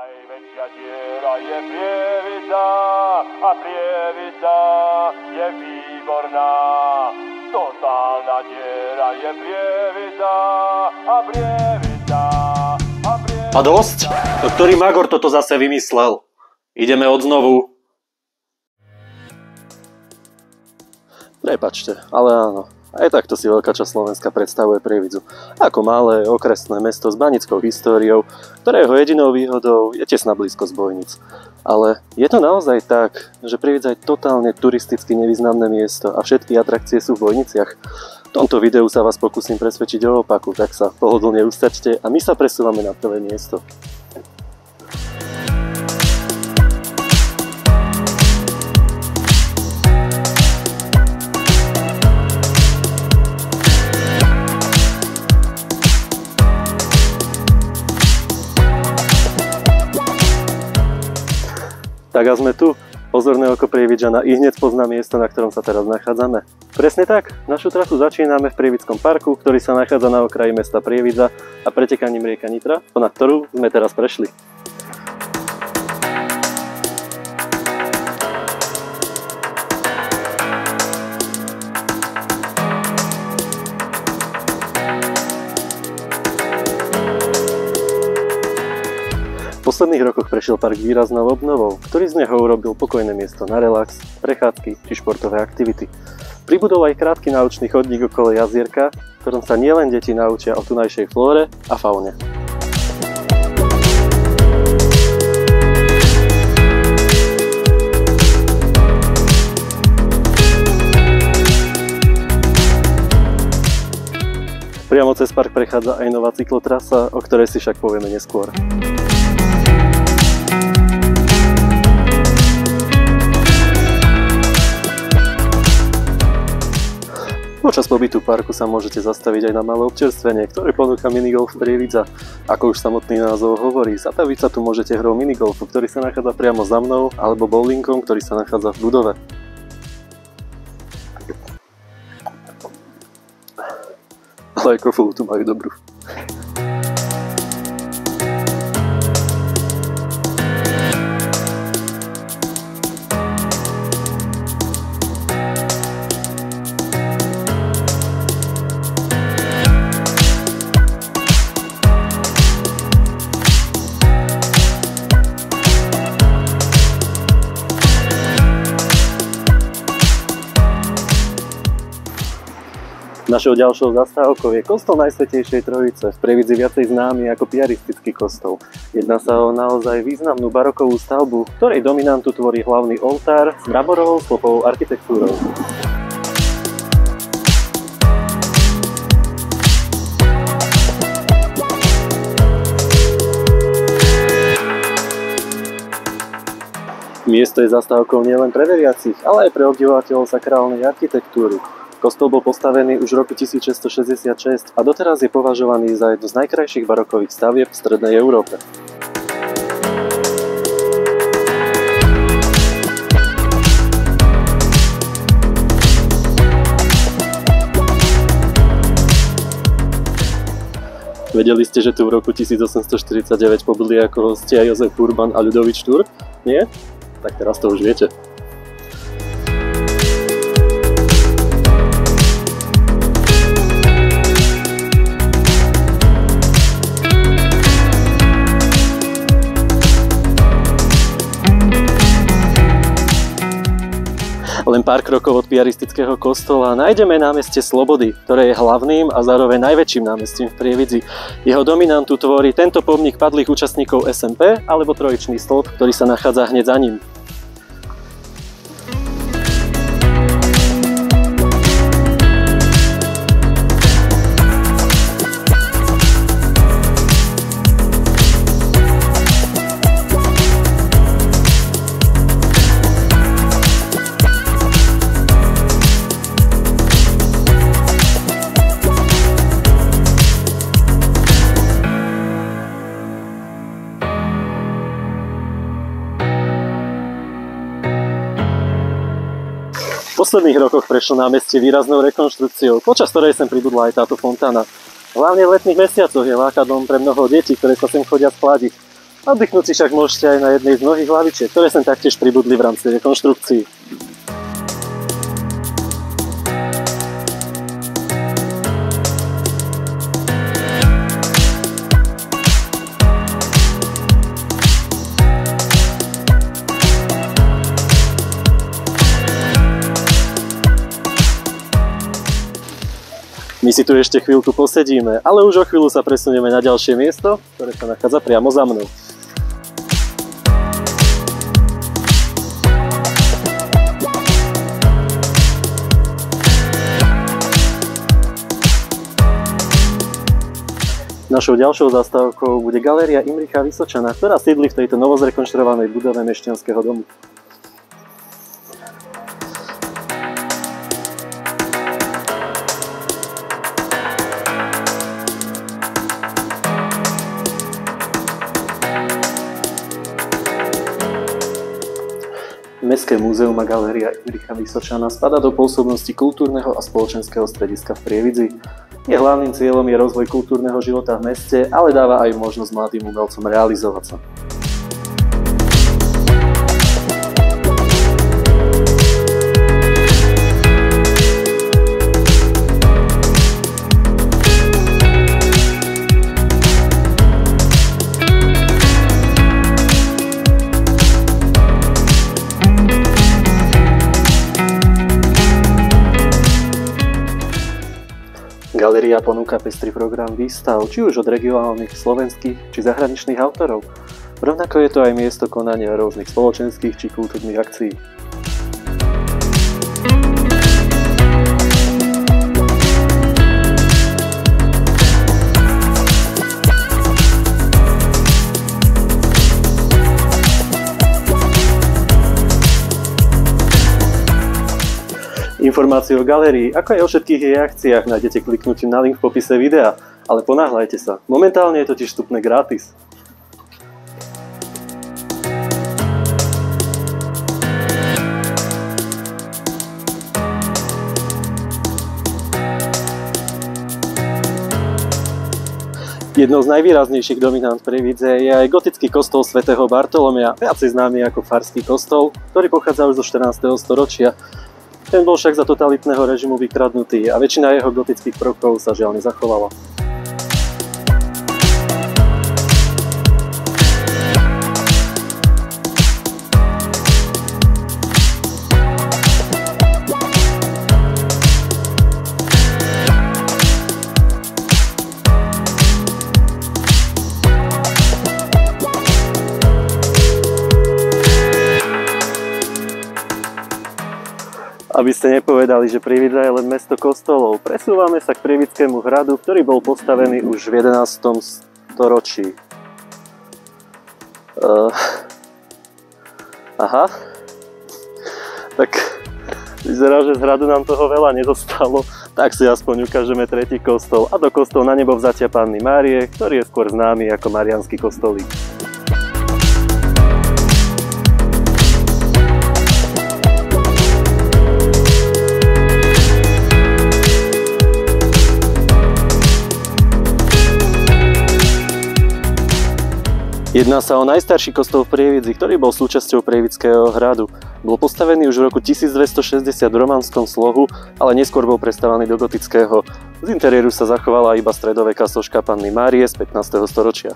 Najväčšia diera je Prievidza a Prievidza je výborná. Totálna diera je Prievidza a Prievidza a Prievidza. A dosť? To ktorý magor toto zase vymyslel? Ideme odznovu. Prepáčte, ale áno. Aj takto si veľká časť Slovenska predstavuje Prievidzu ako malé okresné mesto s banickou históriou, ktorého jedinou výhodou je tesná blízkosť bojnic. Ale je to naozaj tak, že Prievidza je totálne turisticky nevýznamné miesto a všetky atrakcie sú v Bojniciach? V tomto videu sa vás pokúsim presvedčiť o opaku, tak sa pohodlne ustačte a my sa presúvame na prvé miesto. Tak a sme tu. Pozorné oko Prievidzana i hneď pozná miesto, na ktorom sa teraz nachádzame. Presne tak, našu trasu začíname v Prievidskom parku, ktorý sa nachádza na okraji mesta Prievidza a pretekaním rieka Nitra, ponad ktorú sme teraz prešli. V posledných rokoch prešiel park výraznou obnovou, ktorý z neho urobil pokojné miesto na relax, prechádzky či športové aktivity. Pribudol aj krátky naučný chodník okolo jazierka, v ktorom sa nielen deti naučia o tunajšej flóre a faune. Priamo cez park prechádza aj nová cyklotrasa, o ktorej si však povieme neskôr. Počas pobytu parku sa môžete zastaviť aj na malé občerstvenie, ktoré ponúka minigolf Prievidza. Ako už samotný názov hovorí, zataviť sa tu môžete hrou minigolfu, ktorý sa nachádza priamo za mnou, alebo bowlingom, ktorý sa nachádza v budove. Ale aj kofolu tu majú dobrú. Našou ďalšou zastávkou je kostol Najsvätejšej Trojice, v Prievidzi viacej známy ako piaristický kostol. Jedná sa o naozaj významnú barokovú stavbu, ktorej dominantu tvorí hlavný oltár s mramorovou slopovou architektúrou. Miesto je zastávkou nielen pre veriacich, ale aj pre obdivovateľov sakrálnej architektúry. Kostol bol postavený už v roku 1666 a doteraz je považovaný za jednu z najkrajších barokových stavieb v strednej Európe. Vedeli ste, že tu v roku 1849 pobudli ako hostia Jozef Urban a Ľudovít Štúr? Nie? Tak teraz to už viete. Len pár krokov od piaristického kostola nájdeme námestie Slobody, ktoré je hlavným a zároveň najväčším námestím v Prievidzi. Jeho dominantu tvorí tento pomník padlých účastníkov SMP alebo trojičný stĺp, ktorý sa nachádza hneď za ním. V posledných rokoch prešlo námestie výraznou rekonštrukciou, počas ktorej sem pribudla aj táto fontána. Hlavne v letných mesiacoch je lákadlom pre mnoho detí, ktoré sa sem chodia spladiť. Oddychnúť si však môžete aj na jednej z mnohých lavičiek, ktoré sem taktiež pribudli v rámci rekonštrukcií. My si tu ešte chvíľku posedíme, ale už o chvíľu sa presunieme na ďalšie miesto, ktoré sa nachádza priamo za mnou. Našou ďalšou zastávkou bude galéria Imricha Vysočana, ktorá sídli v tejto novozrekonštruovanej budove mešťanského domu. Mestské múzeum a galéria Imricha Vysočana spadá do pôsobnosti kultúrneho a spoločenského strediska v Prievidzi. Jej hlavným cieľom je rozvoj kultúrneho života v meste, ale dáva aj možnosť mladým umelcom realizovať sa. Galéria ponúka pestrý program výstav, či už od regionálnych, slovenských či zahraničných autorov. Rovnako je to aj miesto konania rôznych spoločenských či kultúrnych akcií. Informácie o galérii, ako aj o všetkých jej akciách nájdete kliknutím na link v popise videa, ale ponáhľajte sa, momentálne je totiž vstupné gratis. Jednou z najvýraznejších dominant Prievidze je aj gotický kostol svätého Bartolomea, viacej známy ako Farský kostol, ktorý pochádza už zo 14. storočia. Ten bol však za totalitného režimu vykradnutý a väčšina jeho gotických prvkov sa žiaľ nezachovala. Aby ste nepovedali, že Prievidza je len mesto kostolov, presúvame sa k Prievidskému hradu, ktorý bol postavený už v 11. storočí. Aha. Tak vyzerá, že z hradu nám toho veľa nedostalo, tak si aspoň ukážeme tretí kostol, a to kostol Na nebovzatia Panny Márie, ktorý je skôr známy ako Mariánsky kostolík. Jedná sa o najstarší kostol v Prievidzi, ktorý bol súčasťou Prievidského hradu. Bol postavený už v roku 1260 v románskom slohu, ale neskôr bol prestavaný do gotického. Z interiéru sa zachovala iba stredoveká soška Panny Márie z 15. storočia.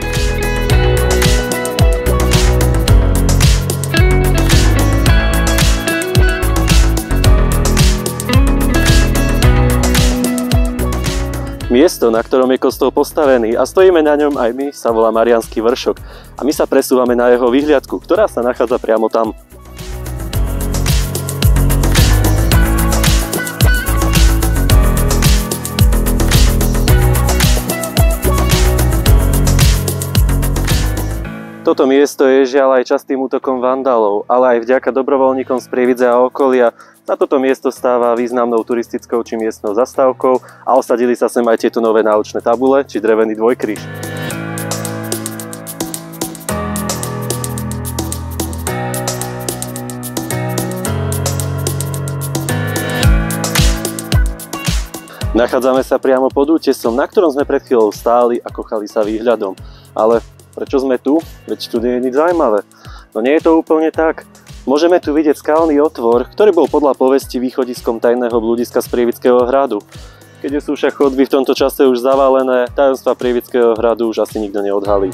Miesto, na ktorom je kostol postavený a stojíme na ňom aj my, sa volá Mariánsky vršok a my sa presúvame na jeho vyhliadku, ktorá sa nachádza priamo tam. Toto miesto je žiaľ aj častým útokom vandalov, ale aj vďaka dobrovoľníkom z Prievidze a okolia sa toto miesto stáva významnou turistickou či miestnou zastávkou a osadili sa sem aj tieto nové náučné tabule či drevený dvojkríž. Nachádzame sa priamo pod útesom, na ktorom sme pred chvíľou stáli a kochali sa výhľadom, ale prečo sme tu? Veď tu nie je nič zaujímavé. No nie je to úplne tak. Môžeme tu vidieť skalný otvor, ktorý bol podľa povesti východiskom tajného blúdiska z Prievidského hradu. Keď sú však chodby v tomto čase už zavalené, tajomstvá Prievidského hradu už asi nikto neodhalí.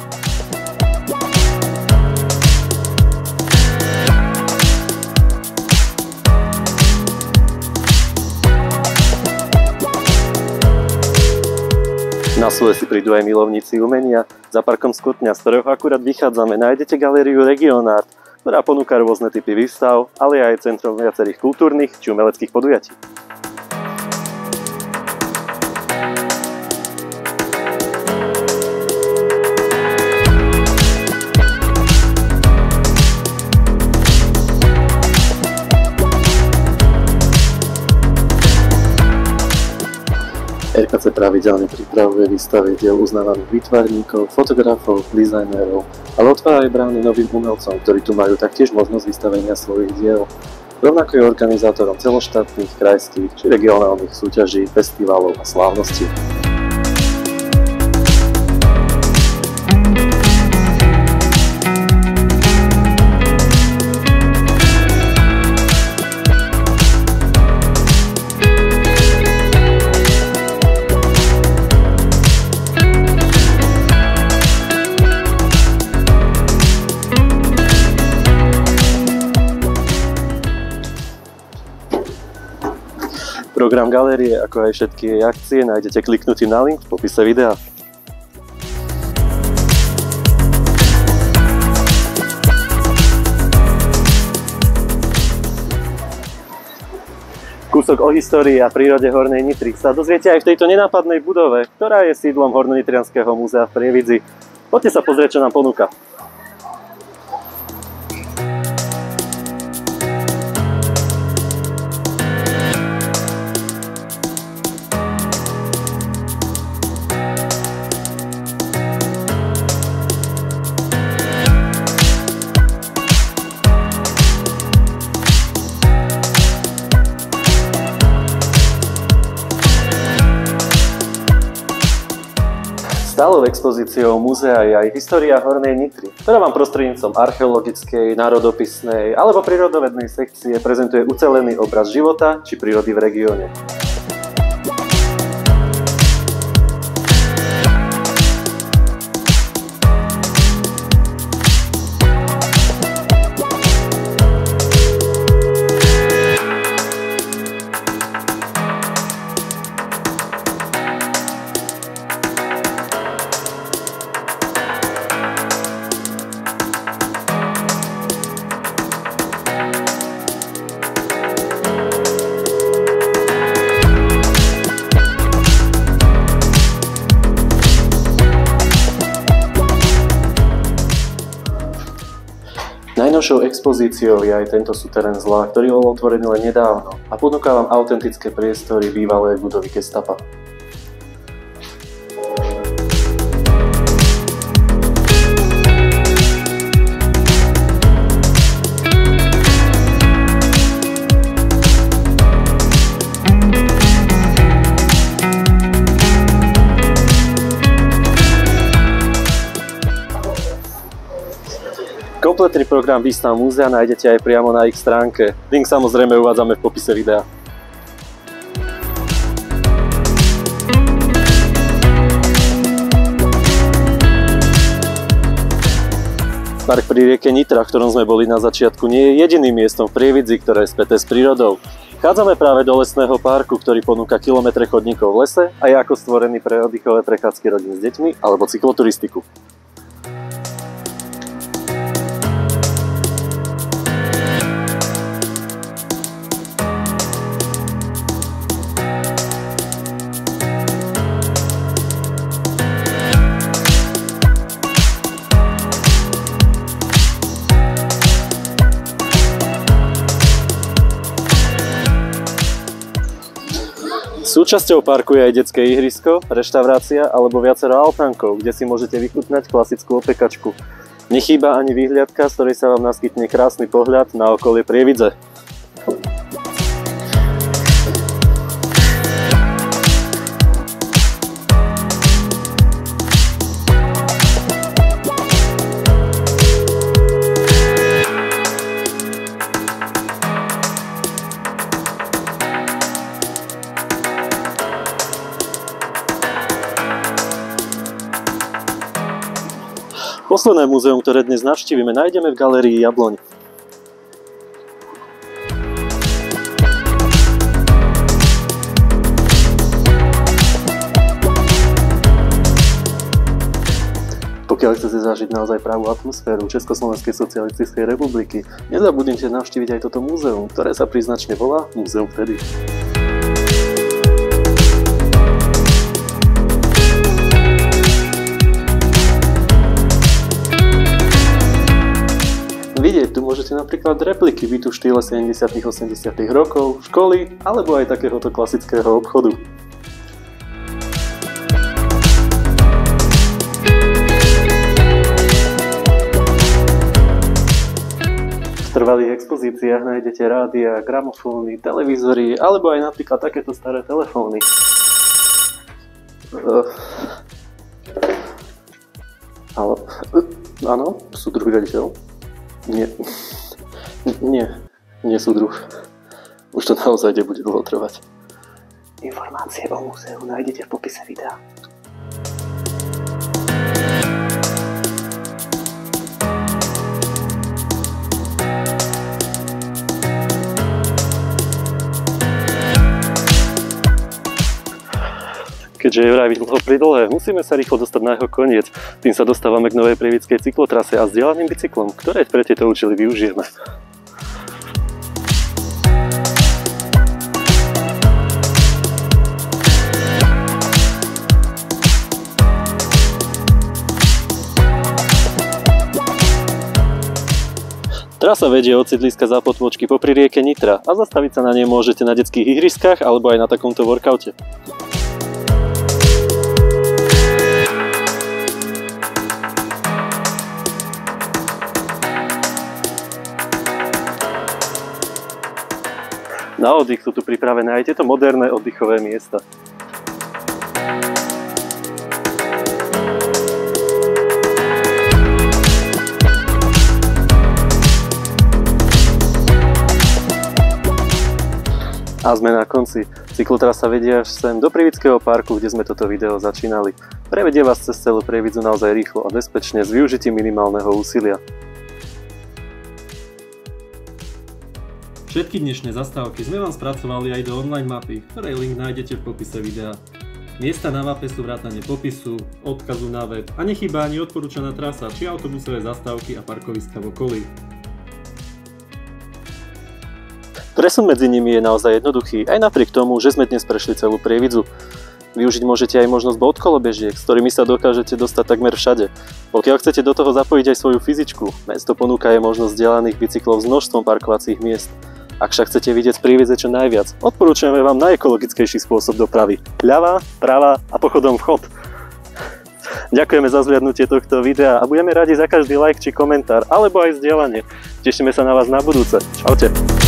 Na svoje si prídu aj milovníci umenia. Za parkom Skotňa, z ktorého akurát vychádzame, nájdete galériu Region Art, ktorá ponúka rôzne typy výstav, ale aj centrum viacerých kultúrnych či umeleckých podujatí. RKC pravidelne pripravuje výstavy diel uznávaných výtvarníkov, fotografov, dizajnérov, ale otvára aj brány novým umelcom, ktorí tu majú taktiež možnosť vystavenia svojich diel. Rovnako je organizátorom celoštátnych, krajských či regionálnych súťaží, festivalov a slávností. Program galérie, ako aj všetky jej akcie, nájdete kliknutím na link v popise videa. Kúsok o histórii a prírode Hornej Nitry sa dozviete aj v tejto nenápadnej budove, ktorá je sídlom Hornonitrianskeho múzea v Prievidzi. Poďte sa pozrieť, čo nám ponúka. Stálou expozíciou múzea je aj história Hornej Nitry, ktorá vám prostredníctvom archeologickej, národopisnej alebo prírodovednej sekcie prezentuje ucelený obraz života či prírody v regióne. Najnovšou expozíciou je aj tento súterén zla, ktorý bol otvorený len nedávno a ponúka vám autentické priestory bývalej budovy Gestapa. Kompletný program výstav múzea nájdete aj priamo na ich stránke. Link samozrejme uvádzame v popise videa. Park pri rieke Nitra, v ktorom sme boli na začiatku, nie je jediným miestom v Prievidzi, ktoré je späté s prírodou. Chádzame práve do lesného parku, ktorý ponúka kilometre chodníkov v lese a je ako stvorený pre oddychové prechádzky rodín s deťmi alebo cykloturistiku. Súčasťou parku je aj detské ihrisko, reštaurácia alebo viacero altánkov, kde si môžete vychutnať klasickú opekačku. Nechýba ani výhliadka, z ktorej sa vám naskytne krásny pohľad na okolie Prievidze. Posledné múzeum, ktoré dnes navštívime, nájdeme v galérii Jabloň. Pokiaľ chcete zažiť naozaj pravú atmosféru Československej socialistickej republiky, nezabudnite navštíviť aj toto múzeum, ktoré sa príznačne volá Múzeum vtedy. Vidieť tu môžete napríklad repliky bytu v štýle 70. 80. rokov, školy alebo aj takéhoto klasického obchodu. V trvalých expozíciách nájdete rádia, gramofóny, televízory alebo aj napríklad takéto staré telefóny. Áno, súdruh riaditeľ? Nie súdruh. Už to naozaj nebude dlho trvať. Informácie o múzeu nájdete v popise videa. Keďže je vraj dlho pridlhé, musíme sa rýchlo dostať na jeho koniec. Tým sa dostávame k novej prievidskej cyklotrase a zdieľaným bicyklom, ktoré pre tieto účely využijeme. Trasa vedie od sídliska Zápotmočky popri rieke Nitra a zastaviť sa na nej môžete na detských ihriskách alebo aj na takomto workoute. Na oddych sú tu pripravené aj tieto moderné oddychové miesta. A sme na konci. Cyklotrasa vedie až sem do Prievidského parku, kde sme toto video začínali. Prevedie vás cez celú Prievidzu naozaj rýchlo a bezpečne s využitím minimálneho úsilia. Všetky dnešné zastávky sme vám spracovali aj do online mapy, ktorej link nájdete v popise videa. Miesta na mape sú vrátane popisu, odkazu na web a nechýba ani odporúčaná trasa či autobusové zastávky a parkoviska v okolí. Presun medzi nimi je naozaj jednoduchý, aj napriek tomu, že sme dnes prešli celú Prievidzu. Využiť môžete aj možnosť bodkolobežiek, s ktorými sa dokážete dostať takmer všade. Pokiaľ chcete do toho zapojiť aj svoju fyzičku, mesto ponúka aj možnosť vzdialených bicyklov s množstvom parkovacích miest. Ak však chcete vidieť z Prievidze čo najviac, odporúčame vám najekologickejší spôsob dopravy. Ľavá, pravá a pochodom vchod. Ďakujeme za zhliadnutie tohto videa a budeme radi za každý like či komentár, alebo aj zdieľanie. Tešíme sa na vás na budúce. Čaute.